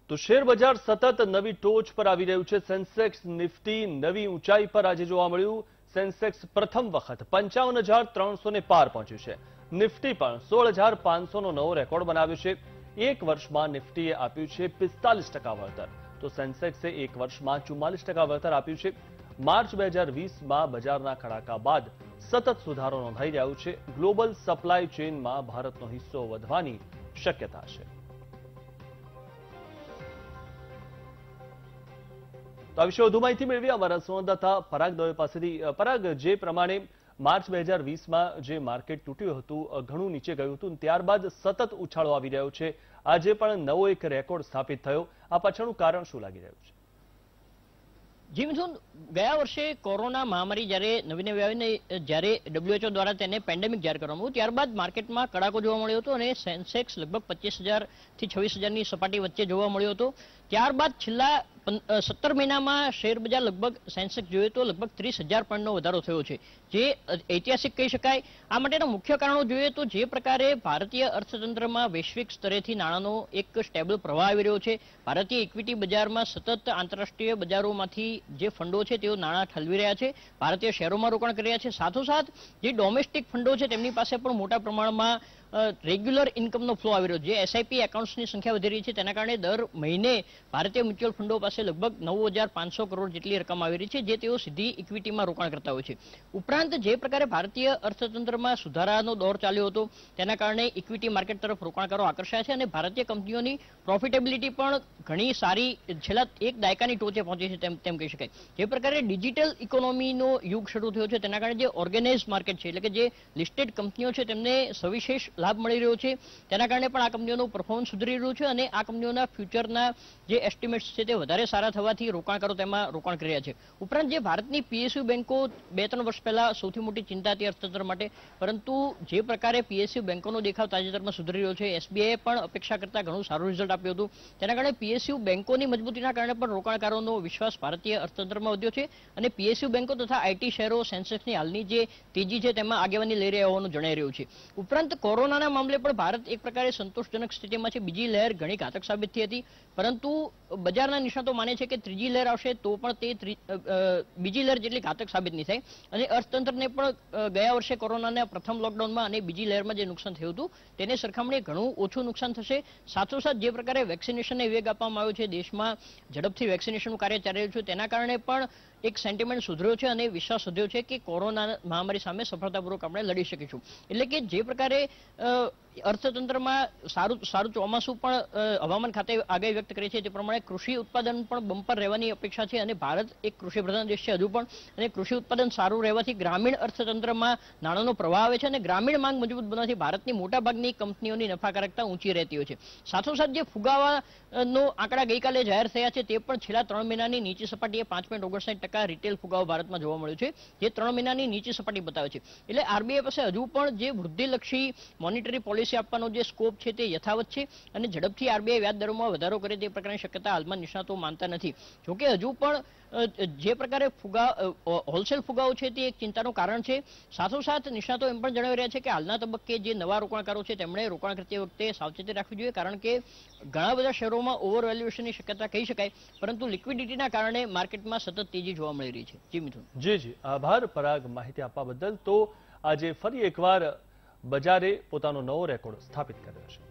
તો શેર બજાર સતત નવી ટોચ પર આવી રહ્યું છે। સેન્સેક્સ નિફ્ટી નવી ઊંચાઈ પર આજે જોવા મળ્યું। સેન્સેક્સ પ્રથમ વખત 55,300 ને પાર પહોંચ્યું છે। નિફ્ટી પણ 16,500 નો નવો રેકોર્ડ બનાવ્યો છે। એક વર્ષમાં નિફ્ટીએ આપ્યું છે 45% વળતર, તો સેન્સેક્સે એક વર્ષમાં 44% વળતર આપ્યું છે। માર્ચ 2020માં બજારના કડાકા બાદ સતત સુધારો નોંધાઈ રહ્યો છે। ગ્લોબલ સપ્લાય ચેઇનમાં ભારતનો હિસ્સો વધવાની શક્યતા છે। તો આ વિશે વધુ માહિતી મેળવી અમારા સંવાદદાતા પરાગ દવે પાસેથી। પરાગ, જે પ્રમાણે માર્ચ 2020માં જે માર્કેટ તૂટ્યું હતું, ઘણું નીચે ગયું હતું, ત્યારબાદ સતત ઉછાળો આવી રહ્યો છે। આજે પણ નવો એક રેકોર્ડ સ્થાપિત થયો, આ પાછળનું કારણ શું લાગી રહ્યું છે? જી મિથુન, ગયા વર્ષે કોરોના મહામારી જ્યારે નવી આવીને જ્યારે WHO દ્વારા તેને પેન્ડેમિક જાહેર કરવામાં આવ્યું, ત્યારબાદ માર્કેટમાં કડાકો જોવા મળ્યો હતો અને સેન્સેક્સ લગભગ 25,000 થી 26,000ની સપાટી વચ્ચે જોવા મળ્યો હતો। ત્યારબાદ છેલ્લા 17 મહિનામાં શેર બજાર લગભગ સેન્સેક્સ જોઈએ તો લગભગ 30,000 પોઈન્ટનો વધારો થયો છે, જે ઐતિહાસિક કહી શકાય। આ માટેના મુખ્ય કારણો જોઈએ તો જે પ્રકારે ભારતીય અર્થતંત્રમાં વૈશ્વિક સ્તરેથી નાણાંનો એક સ્ટેબલ પ્રવાહ આવી રહ્યો છે, ભારતીય ઇક્વિટી બજારમાં સતત આંતરરાષ્ટ્રીય બજારોમાંથી જે ફંડો છે તેઓ નાણાં ઠલવી રહ્યા છે, ભારતીય શેરોમાં રોકાણ કરી રહ્યા છે। સાથોસાથ જે ડોમેસ્ટિક ફંડો છે તેમની પાસે પણ મોટા પ્રમાણમાં રેગ્યુલર ઇન્કમનો ફ્લો આવી રહ્યો છે। જે એસઆઈપી એકાઉન્ટ્સની સંખ્યા વધી રહી છે, તેના કારણે દર મહિને ભારતીય મ્યુચ્યુઅલ ફંડો પાસે લગભગ 9,500 કરોડ જેટલી રકમ આવી રહી છે, જે તેઓ સીધી ઇક્વિટીમાં રોકાણ કરતા હોય છે। ઉપરાંત જે પ્રકારે ભારતીય અર્થતંત્રમાં સુધારાનો દોર ચાલ્યો હતો, તેના કારણે ઇક્વિટી માર્કેટ તરફ રોકાણકારો આકર્ષાયા છે અને ભારતીય કંપનીઓની પ્રોફિટેબિલિટી પણ ઘણી સારી છેલ્લા એક દાયકાની ટોચે પહોંચી છે તેમ કહી શકાય। જે પ્રકારે ડિજિટલ ઇકોનોમીનો યુગ શરૂ થયો છે, તેના કારણે જે ઓર્ગેનાઇઝ માર્કેટ છે, એટલે કે જે લિસ્ટેડ કંપનીઓ છે, તેમને સવિશેષ લાભ મળી રહ્યો છે, તેના કારણે પણ આ કંપનીઓનું પરફોર્મન્સ સુધરી રહ્યું છે અને આ કંપનીઓના ફ્યુચરના જે એસ્ટિમેટ્સ છે તે વધારે સારા થવાથી રોકાણકારો તેમાં રોકાણ કરી રહ્યા છે। ઉપરાંત જે ભારતની પીએસયુ બેંકો 2-3 વર્ષ પહેલા સૌથી મોટી ચિંતા હતી અર્થતંત્ર માટે, પરંતુ જે પ્રકારે પીએસયુ બેંકોનો દેખાવ તાજેતરમાં સુધરી રહ્યો છે, એસબીઆઈએ પણ અપેક્ષા કરતા ઘણું સારું રિઝલ્ટ આપ્યું હતું, તેના કારણે પીએસયુ બેંકોની મજબૂતીના કારણે પણ રોકાણકારોનો વિશ્વાસ ભારતીય અર્થતંત્રમાં વધ્યો છે અને પીએસયુ બેંકો તથા આઈટી શેરો સેન્સેક્સની હાલની જે તેજી છે તેમાં આગેવાની લઈ રહ્યા હોવાનું જણાઈ રહ્યું છે। ઉપરાંત કોરોનાના મામલે પણ ભારત એક પ્રકારે સંતોષજનક સ્થિતિમાં છે। બીજી લહેર ઘણી ઘાતક સાબિત થઈ હતી, પરંતુ બજારના નિષ્ણાતો માને છે કે ત્રીજી લહેર આવશે તો પણ તે બીજી લહેર જેટલી ઘાતક સાબિત નહીં થાય અને અર્થતંત્રને પણ ગયા વર્ષે કોરોનાના પ્રથમ લોકડાઉનમાં અને બીજી લહેરમાં જે નુકસાન થયું હતું તેની સરખામણીએ ઘણું ઓછું નુકસાન થશે। સાથોસાથ જે પ્રકારે વેક્સિનેશનને વેગ આપવામાં આવ્યો છે, દેશમાં ઝડપથી વેક્સિનેશનનું કાર્ય ચાલી રહ્યું છે, તેના કારણે પણ એક સેન્ટિમેન્ટ સુધર્યો છે અને વિશ્વાસ વધ્યો છે કે કોરોના મહામારી સામે સફળતાપૂર્વક આપણે લડી શકીશું। એટલે કે જે પ્રકારે અર્થતંત્રમાં સારું ચોમાસું પણ હવામાન ખાતે આગાહી વ્યક્ત કરી છે, તે પ્રમાણે કૃષિ ઉત્પાદન પણ બમ્પર રહેવાની અપેક્ષા છે અને ભારત એક કૃષિ પ્રધાન દેશ છે હજુ પણ, અને કૃષિ ઉત્પાદન સારું રહેવાથી ગ્રામીણ અર્થતંત્રમાં નાણાંનો પ્રવાહ આવે છે અને ગ્રામીણ માંગ મજબૂત બનવાથી ભારતની મોટાભાગની કંપનીઓની નફાકારકતા ઊંચી રહેતી હોય છે। સાથોસાથ જે ફુગાવાનો આંકડા ગઈકાલે જાહેર થયા છે, તે પણ છેલ્લા 3 મહિનાની નીચી સપાટીએ 5.59% રિટેલ ફુગાવો ભારતમાં જોવા મળ્યો છે, જે 3 મહિનાની નીચી સપાટી બતાવે છે। એટલે આરબીઆઈ પાસે હજુ પણ જે વૃદ્ધિલક્ષી મોનિટરી પોલિસી આપવાનો જે સ્કોપ છે તે યથાવત છે અને ઝડપથી આરબીઆઈ વ્યાજ દરોમાં વધારો કરે તે પ્રકારની શક્યતા હાલમાં નિષ્ણાતો માનતા નથી। જોકે હજુ પણ જે પ્રકારે હોલસેલ ફુગાવો છે તે એક ચિંતાનું કારણ છે। સાથોસાથ નિષ્ણાતો એમ પણ જણાવી રહ્યા છે કે હાલના તબક્કે જે નવા રોકાણકારો છે તેમણે રોકાણ કરતી વખતે સાવચેતી રાખવી જોઈએ, કારણ કે ઘણા બધા શેરોમાં ઓવર વેલ્યુએશનની શક્યતા કહી શકાય, પરંતુ લિક્વિડિટીના કારણે માર્કેટમાં સતત તેજી જોવા મળી રહી છે। જી મિથુન। જી, આભાર પરાગ માહિતી આપવા બદલ। તો આજે ફરી એકવાર બજારે પોતાનો નવો રેકોર્ડ સ્થાપિત કર્યો છે।